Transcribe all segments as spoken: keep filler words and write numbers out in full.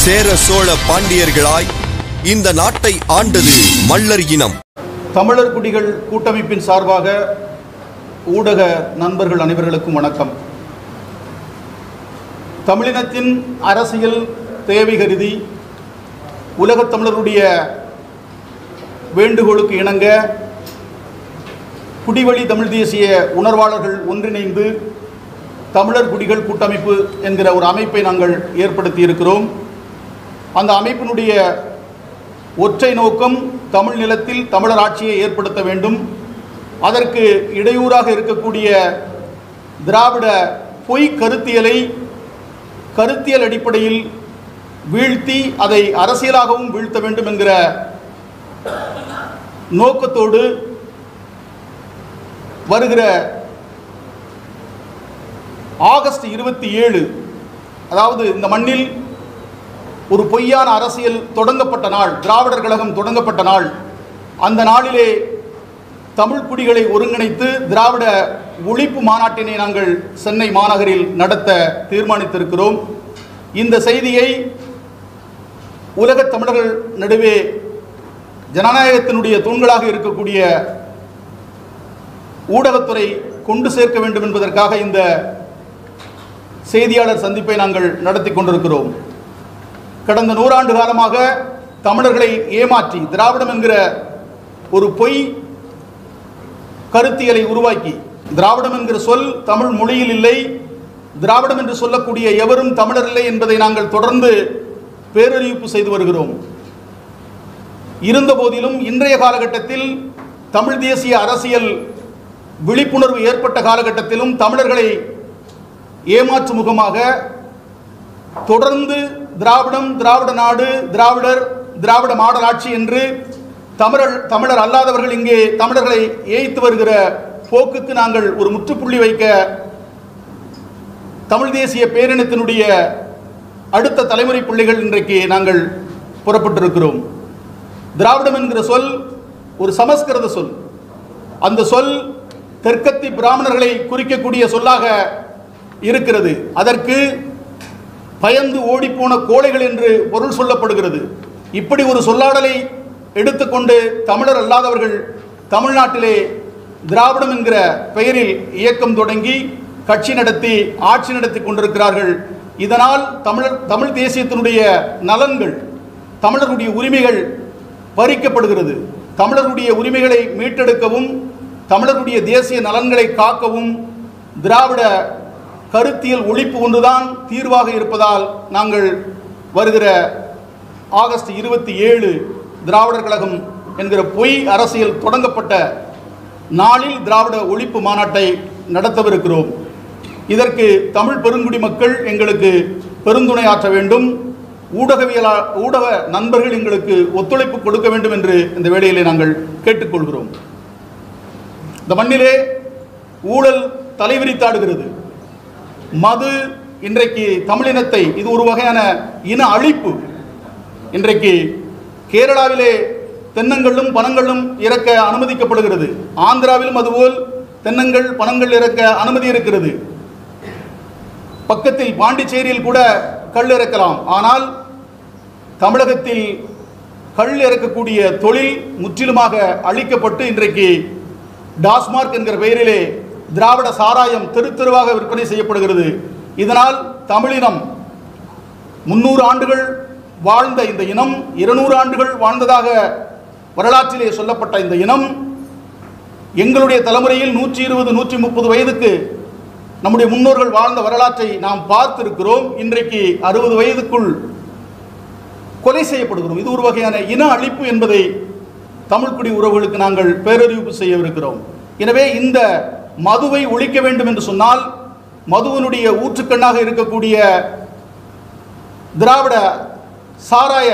சேர சோழ பாண்டியர்களாய் இந்த நாட்டை ஆண்டது மல்லர் இனம். தமிழர் குடிகள் கூட்டமைப்பின் சார்பாக ஊடக நண்பர்கள் அனைவர்களுக்கும் வணக்கம். தமிழினத்தின் அரசியல் தேவை கருதி உலகத் தமிழருடைய வேண்டுகோளுக்கு இணங்க குடிவழி தமிழ் தேசிய உணர்வாளர்கள் ஒன்றிணைந்து தமிழர் குடிகள் கூட்டமைப்பு என்கிற ஒரு அமைப்பை நாங்கள் ஏற்படுத்தி இருக்கிறோம். அந்த அமைப்பினுடைய ஒற்றை நோக்கம் தமிழ் நிலத்தில் தமிழர் ஆட்சியை ஏற்படுத்த வேண்டும். அதற்கு இடையூறாக இருக்கக்கூடிய திராவிட பொய் கருத்தியலை கருத்தியல் அடிப்படையில் வீழ்த்தி அதை அரசியலாகவும் வீழ்த்த வேண்டும் என்கிற நோக்கத்தோடு வருகிற ஆகஸ்ட் இருபத்தி ஏழு அதாவது இந்த மண்ணில் ஒரு பொய்யான அரசியல் தொடங்கப்பட்ட நாள், திராவிடர் கழகம் தொடங்கப்பட்ட நாள். அந்த நாளிலே தமிழ் குடிகளை ஒருங்கிணைத்து திராவிட ஒழிப்பு மாநாட்டினை நாங்கள் சென்னை மாநகரில் நடத்த தீர்மானித்திருக்கிறோம். இந்த செய்தியை உலகத் தமிழர்கள் நடுவே ஜனநாயகத்தினுடைய தூண்களாக இருக்கக்கூடிய ஊடகத்துறை கொண்டு சேர்க்க வேண்டும் என்பதற்காக இந்த செய்தியாளர் சந்திப்பை நாங்கள் நடத்தி கொண்டிருக்கிறோம். கடந்த நூறாண்டு காலமாக தமிழர்களை ஏமாற்றி திராவிடம் என்கிற ஒரு பொய் கருத்தியலை உருவாக்கி, திராவிடம் என்கிற சொல் தமிழ் மொழியில் இல்லை, திராவிடம் என்று சொல்லக்கூடிய எவரும் தமிழர் இல்லை என்பதை நாங்கள் தொடர்ந்து பேரறிவிப்பு செய்து வருகிறோம். இருந்த போதிலும் இன்றைய காலகட்டத்தில் தமிழ் தேசிய அரசியல் விழிப்புணர்வு ஏற்பட்ட காலகட்டத்திலும் தமிழர்களை ஏமாற்று முகமாக தொடர்ந்து திராவிடம், திராவிட நாடு, திராவிடர், திராவிட மாடல் ஆட்சி என்று தமிழர் தமிழர் அல்லாதவர்கள் இங்கே தமிழர்களை ஏய்த்து வருகிற போக்குக்கு நாங்கள் ஒரு முற்றுப்புள்ளி வைக்க தமிழ் தேசிய பேரினத்தினுடைய அடுத்த தலைமுறை பிள்ளைகள் இன்றைக்கு நாங்கள் புறப்பட்டிருக்கிறோம். திராவிடம் என்கிற சொல் ஒரு சமஸ்கிருத சொல். அந்த சொல் தெற்கத்தி பிராமணர்களை குறிக்கக்கூடிய சொல்லாக இருக்கிறது. அதற்கு பயந்து ஓடிப்போன கோழைகள் என்று பொருள் சொல்லப்படுகிறது. இப்படி ஒரு சொல்லாடலை எடுத்துக்கொண்டு தமிழர் அல்லாதவர்கள் தமிழ்நாட்டிலே திராவிடம் என்கிற பெயரில் இயக்கம் தொடங்கி கட்சி நடத்தி ஆட்சி நடத்தி கொண்டிருக்கிறார்கள். இதனால் தமிழர் தமிழ் தேசியத்தினுடைய நலன்கள், தமிழருடைய உரிமைகள் பறிக்கப்படுகிறது. தமிழருடைய உரிமைகளை மீட்டெடுக்கவும் தமிழருடைய தேசிய நலன்களை காக்கவும் திராவிட கருத்தியல் ஒழிப்பு ஒன்றுதான் தீர்வாக இருப்பதால் நாங்கள் வருகிற ஆகஸ்ட் இருபத்தி ஏழு திராவிடர் கழகம் என்கிற பொய் அரசியல் தொடங்கப்பட்ட நாளில் திராவிட ஒழிப்பு மாநாட்டை நடத்தவிருக்கிறோம். இதற்கு தமிழ் பெருங்குடி மக்கள் எங்களுக்கு பெருந்துணை ஆற்ற வேண்டும். ஊடகவியலா ஊடக நண்பர்கள் எங்களுக்கு ஒத்துழைப்பு கொடுக்க வேண்டும் என்று இந்த வேளையிலே நாங்கள் கேட்டுக்கொள்கிறோம். இந்த மண்ணிலே ஊழல் தலைவிரித்தாடுகிறது. மது இன்றைக்கு தமிழினத்தை, இது ஒரு வகையான இன அழிப்பு. இன்றைக்கு கேரளாவிலே தென்னங்களும் பனங்களும் இறக்க அனுமதிக்கப்படுகிறது. ஆந்திராவிலும் அதுபோல் தென்னங்கள் பனங்கள் இறக்க அனுமதி இருக்கிறது. பக்கத்தில் பாண்டிச்சேரியில் கூட கல் இறக்கலாம். ஆனால் தமிழகத்தில் கல் இறக்கக்கூடிய தொழில் முற்றிலுமாக அழிக்கப்பட்டு இன்றைக்கு டாஸ்மார்க் என்கிற பெயரிலே திராவிட சாராயம் தெரு தெருவாக விற்பனை செய்யப்படுகிறது. இதனால் தமிழினம் முன்னூறு ஆண்டுகள் வாழ்ந்த இந்த இனம், இருநூறு ஆண்டுகள் வாழ்ந்ததாக வரலாற்றிலே சொல்லப்பட்ட இந்த இனம் எங்களுடைய தலைமுறையில் நூற்றி இருபது நூற்றி முப்பது வயதுக்கு நம்முடைய முன்னோர்கள் வாழ்ந்த வரலாற்றை நாம் பார்த்திருக்கிறோம். இன்றைக்கு அறுபது வயதுக்குள் கொலை செய்யப்படுகிறோம். இது ஒரு வகையான இன அழிப்பு என்பதை தமிழ்குடி உறவுகளுக்கு நாங்கள் பேரறிவிப்பு செய்யவிருக்கிறோம். எனவே இந்த மதுவை ஒழிக்க வேண்டும் என்று சொன்னால் மதுவனுடைய ஊற்றுக்கண்ணாக இருக்கக்கூடிய திராவிட சாராய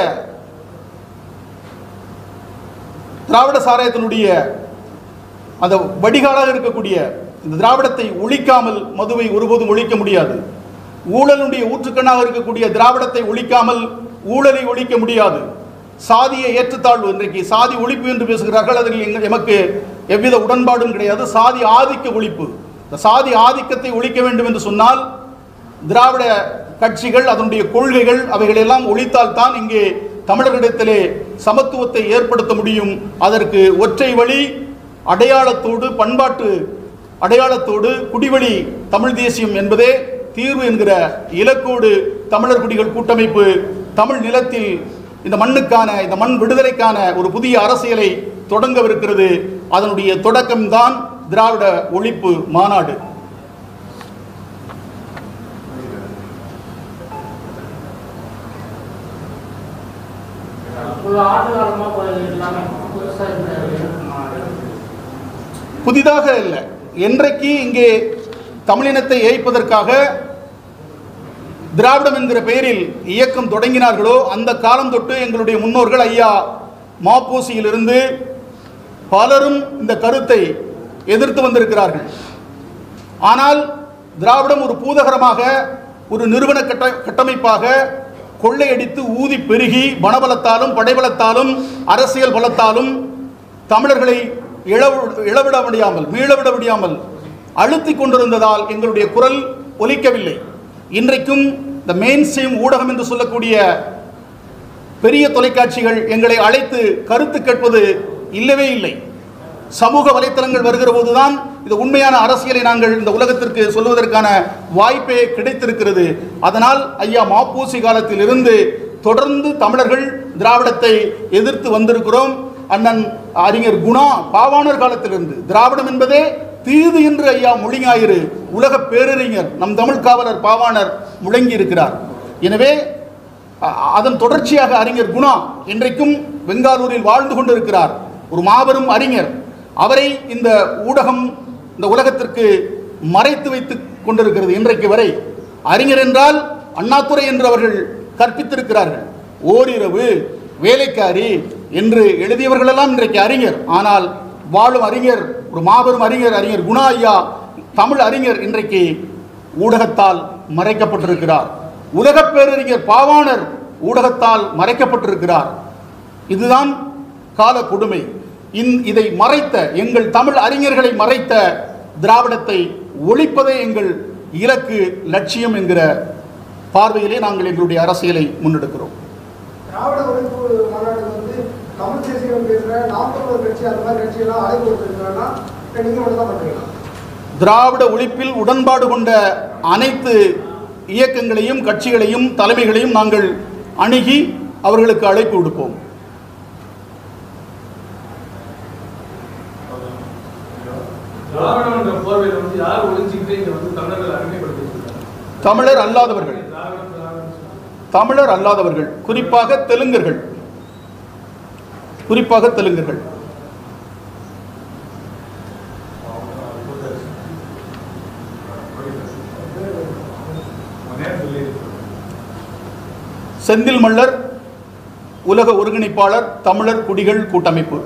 திராவிட சாராயத்தினுடைய அந்த வடிகாலாக இருக்கக்கூடிய இந்த திராவிடத்தை ஒழிக்காமல் மதுவை ஒருபோதும் ஒழிக்க முடியாது. ஊழலுடைய ஊற்றுக்கண்ணாக இருக்கக்கூடிய திராவிடத்தை ஒழிக்காமல் ஊழலை ஒழிக்க முடியாது. சாதிய ஏற்றத்தாழ்வு, இன்றைக்கு சாதி ஒழிப்பு என்று பேசுகிறார்கள். அதில் எமக்கு எவ்வித உடன்பாடும் கிடையாது. சாதி ஆதிக்க ஒழிப்பு, இந்த சாதி ஆதிக்கத்தை ஒழிக்க வேண்டும் என்று சொன்னால் திராவிட கட்சிகள் அதனுடைய கொள்கைகள் அவைகளெல்லாம் ஒழித்தால்தான் இங்கே தமிழர்களிடத்திலே சமத்துவத்தை ஏற்படுத்த முடியும். அதற்கு ஒற்றை வழி அடையாளத்தோடு, பண்பாட்டு அடையாளத்தோடு குடிவழி தமிழ் தேசியம் என்பதே தீர்வு என்கிற இலக்கோடு தமிழர் குடிகள் கூட்டமைப்பு தமிழ் நிலத்தில் இந்த மண்ணுக்கான, இந்த மண் விடுதலைக்கான ஒரு புதிய அரசியலை தொடங்கவிருக்கிறது. அதனுடைய தொடக்கம்தான் திராவிட ஒழிப்பு மாநாடு. புதிதாக இல்லை, என்றைக்கு இங்கே தமிழினத்தை ஏய்ப்பதற்காக திராவிடம் என்கிற பெயரில் இயக்கம் தொடங்கினார்களோ அந்த காலம் தொட்டு எங்களுடைய முன்னோர்கள் ஐயா மாப்போசியிலிருந்து பலரும் இந்த கருத்தை எதிர்த்து வந்திருக்கிறார்கள். ஆனால் திராவிடம் ஒரு பூதகரமாக, ஒரு நிறுவன கட்ட கட்டமைப்பாக கொள்ளையடித்து ஊதி பெருகி பணபலத்தாலும் படைபலத்தாலும் அரசியல் பலத்தாலும் தமிழர்களை இழவு இழவிட முடியாமல் மீளவிட முடியாமல் அழுத்தி கொண்டிருந்ததால் எங்களுடைய குரல் ஒலிக்கவில்லை. இன்றைக்கும் இந்த மெயின் ஸ்ட்ரீம் ஊடகம் என்று சொல்லக்கூடிய பெரிய தொலைக்காட்சிகள் எங்களை அழைத்து கருத்து கேட்பது இல்லவே இல்லை. சமூக வலைத்தளங்கள் வருகிற போதுதான் இது உண்மையான அரசியலை நாங்கள் இந்த உலகத்திற்கு சொல்வதற்கான வாய்ப்பே கிடைத்திருக்கிறது. அதனால் ஐயா மாப்போசி காலத்தில் இருந்து தொடர்ந்து தமிழர்கள் திராவிடத்தை எதிர்த்து வந்திருக்கிறோம். அண்ணன் அறிஞர் குணா பாவாணர் காலத்திலிருந்து திராவிடம் என்பதே தீது என்று ஐயா மொழிஞாயிறு உலக பேரறிஞர் நம் தமிழ் காவலர் பாவாணர் முழங்கி இருக்கிறார். எனவே அதன் தொடர்ச்சியாக அறிஞர் குணா இன்றைக்கும் பெங்காலூரில் வாழ்ந்து கொண்டிருக்கிறார், ஒரு மாபெரும் அறிஞர். அவரை இந்த ஊடகம் இந்த உலகத்திற்கு மறைத்து வைத்து கொண்டிருக்கிறது. இன்றைக்கு வரை அறிஞர் என்றால் அண்ணாதுரை என்று அவர்கள் கற்பித்திருக்கிறார்கள். ஓரிரவு, வேலைக்காரி என்று எழுதியவர்களெல்லாம் இன்றைக்கு அறிஞர். ஆனால் வாழும் அறிஞர், ஒரு மாபெரும் அறிஞர் அறிஞர் குணா ஐயா, தமிழ் அறிஞர் இன்றைக்கு ஊடகத்தால் மறைக்கப்பட்டிருக்கிறார். உலக பேரறிஞர் பாவாணர் ஊடகத்தால் மறைக்கப்பட்டிருக்கிறார். இதுதான் கால கொடுமை. இதை மறைத்த எங்கள் தமிழ் அறிஞர்களை மறைத்த திராவிடத்தை ஒழிப்பதே எங்கள் இலக்கு, லட்சியம் என்கிற பார்வையிலே நாங்கள் எங்களுடைய அரசியலை முன்னெடுக்கிறோம். திராவிட ஒழிப்பு மாநாடு வந்து தமிழ் தேசியம் பேசுற நாற்பது கட்சி அந்த மாதிரி கட்சியெல்லாம் அழைப்பு கொடுத்துருக்காங்கன்னா நீங்க மட்டும் தான் பண்றீங்களா? திராவிட ஒழிப்பில் உடன்பாடு கொண்ட அனைத்து இயக்கங்களையும் கட்சிகளையும் தலைமைகளையும் நாங்கள் அணுகி அவர்களுக்கு அழைப்பு விடுப்போம். தமிழர் அல்லாதவர்கள், தமிழர் அல்லாதவர்கள் குறிப்பாக தெலுங்கர்கள், குறிப்பாக தெலுங்கர்கள். செந்தில் மல்லர் உலக ஒருங்கிணைப்பாளர், தமிழர் குடிகள் கூட்டமைப்பு.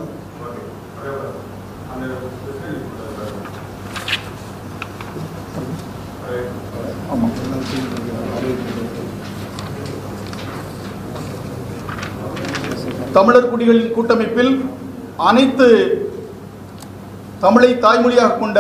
தமிழர் குடிகள் கூட்டமைப்பில் அனைத்து தமிழை தாய்மொழியாக கொண்ட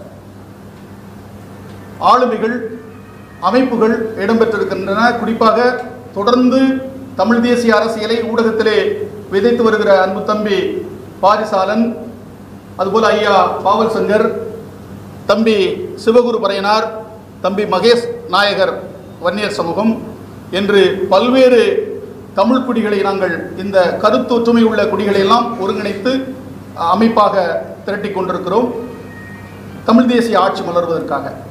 ஆளுமைகள், அமைப்புகள் இடம்பெற்றிருக்கின்றன. குறிப்பாக தொடர்ந்து தமிழ் தேசிய அரசியலை ஊடகத்திலே விதைத்து வருகிற அன்பு தம்பி பாரிசாலன், அதுபோல் ஐயா பாவல் சங்கர், தம்பி சிவகுரு பறையனார், தம்பி மகேஷ் நாயகர் வன்னியர் சமூகம் என்று பல்வேறு தமிழ் குடிகளை நாங்கள் இந்த கருத்தொற்றுமை உள்ள குடிகளை எல்லாம் ஒருங்கிணைத்து அமைப்பாக திரட்டி கொண்டிருக்கிறோம் தமிழ் தேசிய ஆட்சி மலர்வதற்காக.